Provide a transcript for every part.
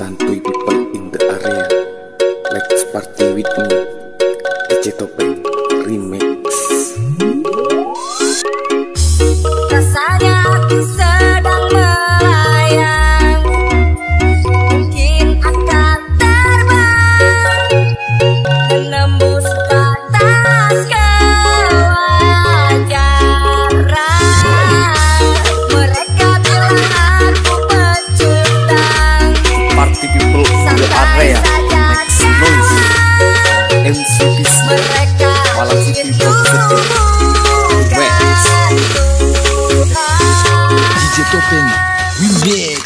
Santuy people in the area, let's party with me. DJ Topeng Remix. Rasanya aku sedang melayang, mungkin akan terbang, menembus batas kewajaran. Mereka bilang aku pecundang. Party people in the area, make some noise. MCPC, Malang City Producer Remix. DJ Topeng Remix.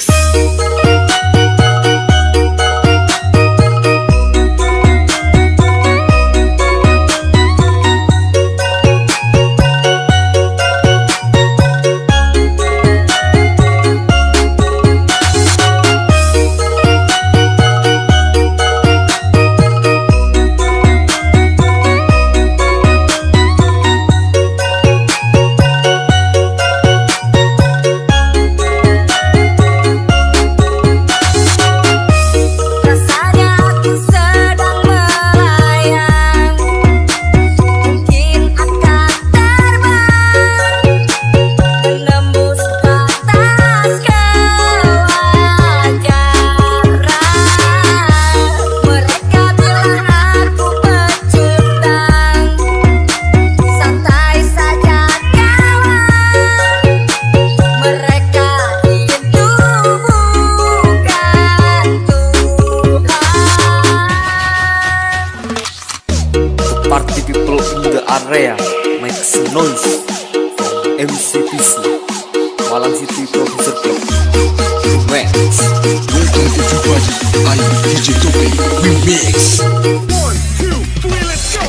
Party people in the area, make some noise. MCPC, Malang City Producer Remix. Welcome everybody, I'm DJ Topeng Remix. 1, 2, 3, let's go.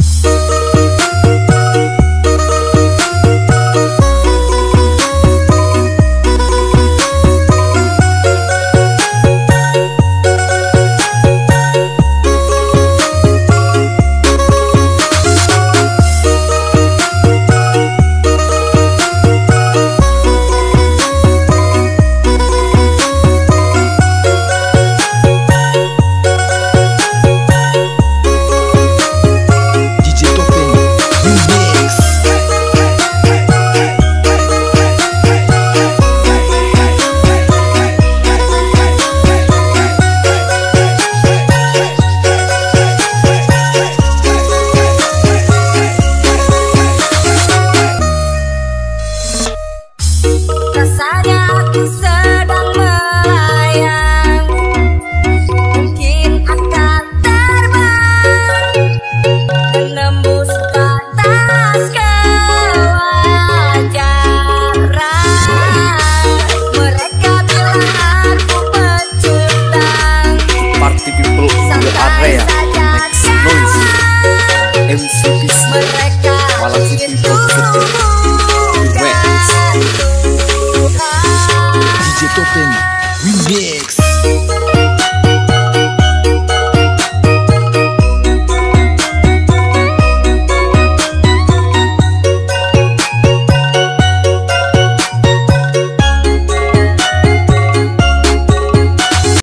Rasanya aku sedang melayang, mungkin akan terbang, menembus